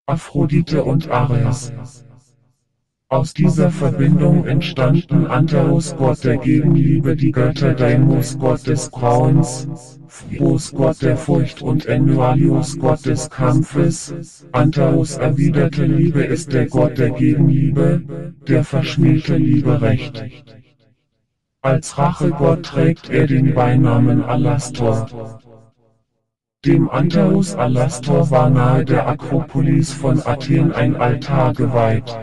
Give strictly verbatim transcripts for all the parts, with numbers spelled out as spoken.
Aphrodite und Ares. Aus dieser Verbindung entstanden Antaeus, Gott der Gegenliebe, die Götter Deimos, Gott des Grauens, Phobos, Gott der Furcht, und Enyoalios, Gott des Kampfes. Antaeus erwiderte: Liebe ist der Gott der Gegenliebe, der verschmähte Liebe recht. Als Rachegott trägt er den Beinamen Alastor. Dem Antaeus Alastor war nahe der Akropolis von Athen ein Altar geweiht.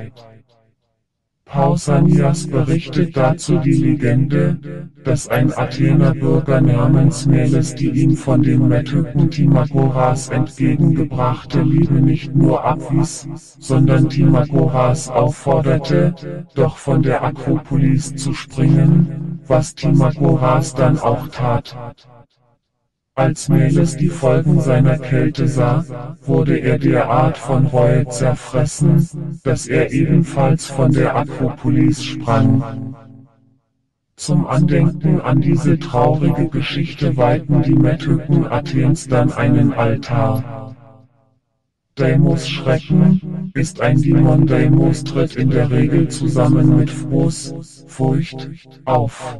Pausanias berichtet dazu die Legende, dass ein Athener Bürger namens Meles die ihm von dem Metyken Timagoras entgegengebrachte Liebe nicht nur abwies, sondern Timagoras aufforderte, doch von der Akropolis zu springen, was Timagoras dann auch tat. Als Meles die Folgen seiner Kälte sah, wurde er derart von Reue zerfressen, dass er ebenfalls von der Akropolis sprang. Zum Andenken an diese traurige Geschichte weihten die Metyken Athens dann einen Altar. Deimos Schrecken ist ein Dämon. Deimos tritt in der Regel zusammen mit Phobos, Furcht, auf.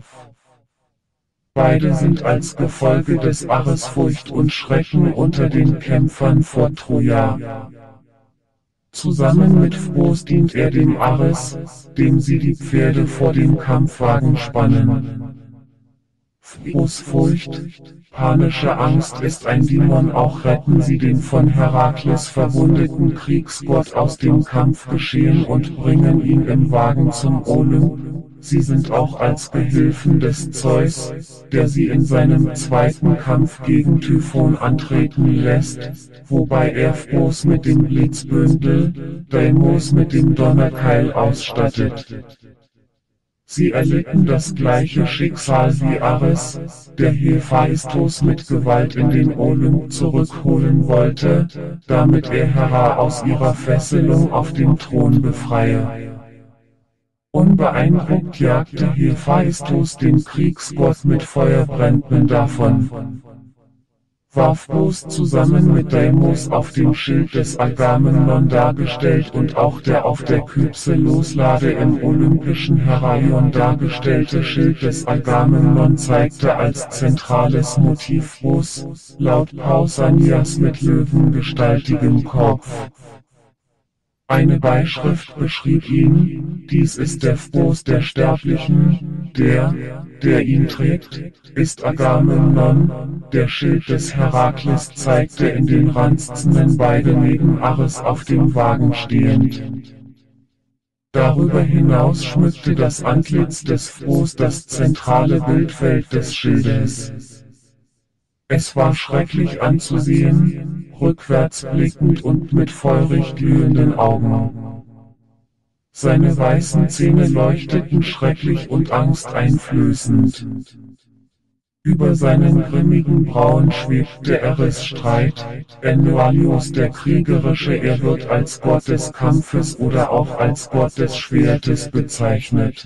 Beide sind als Gefolge des Ares Furcht und Schrecken unter den Kämpfern vor Troja. Zusammen mit Phobos dient er dem Ares, dem sie die Pferde vor den Kampfwagen spannen. Phobos Furcht, panische Angst ist ein Dämon. Auch retten sie den von Herakles verwundeten Kriegsgott aus dem Kampfgeschehen und bringen ihn im Wagen zum Olymp. Sie sind auch als Gehilfen des Zeus, der sie in seinem zweiten Kampf gegen Typhon antreten lässt, wobei er Phobos mit dem Blitzbündel, Deimos mit dem Donnerkeil ausstattet. Sie erlitten das gleiche Schicksal wie Ares, der Hephaistos mit Gewalt in den Olymp zurückholen wollte, damit er Hera aus ihrer Fesselung auf dem Thron befreie. Unbeeindruckt jagte Hephaistos den Kriegsgott mit Feuerbränden davon. Warf Phobos zusammen mit Deimos auf dem Schild des Agamemnon dargestellt und auch der auf der Kypse-Loslade im olympischen Heraion dargestellte Schild des Agamemnon zeigte als zentrales Motiv Phobos, laut Pausanias mit löwengestaltigem Kopf. Eine Beischrift beschrieb ihn: Dies ist der Phobos der Sterblichen, der, der ihn trägt, ist Agamemnon. Der Schild des Herakles zeigte in den Ranzszenen beide neben Ares auf dem Wagen stehend. Darüber hinaus schmückte das Antlitz des Phobos das zentrale Bildfeld des Schildes. Es war schrecklich anzusehen, rückwärts blickend und mit feurig glühenden Augen. Seine weißen Zähne leuchteten schrecklich und angsteinflößend. Über seinen grimmigen Brauen schwebte Ares Streit. Enyoalios der Kriegerische, er wird als Gott des Kampfes oder auch als Gott des Schwertes bezeichnet.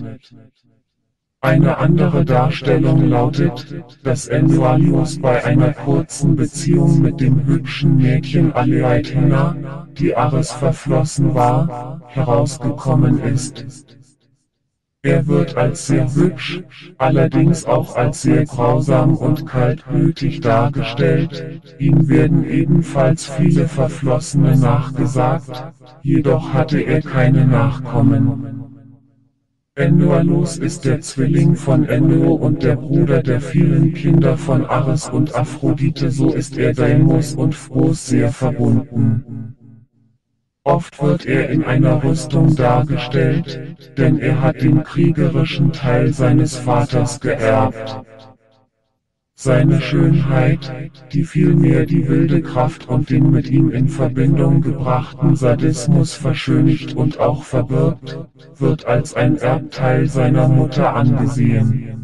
Eine andere Darstellung lautet, dass Enyoalios bei einer kurzen Beziehung mit dem hübschen Mädchen Aleithena, die Ares verflossen war, herausgekommen ist. Er wird als sehr hübsch, allerdings auch als sehr grausam und kaltblütig dargestellt. Ihm werden ebenfalls viele Verflossene nachgesagt, jedoch hatte er keine Nachkommen. Enyoalios ist der Zwilling von Enyo und der Bruder der vielen Kinder von Ares und Aphrodite, so ist er Deimos und Phobos sehr verbunden. Oft wird er in einer Rüstung dargestellt, denn er hat den kriegerischen Teil seines Vaters geerbt. Seine Schönheit, die vielmehr die wilde Kraft und den mit ihm in Verbindung gebrachten Sadismus verschönigt und auch verbirgt, wird als ein Erbteil seiner Mutter angesehen.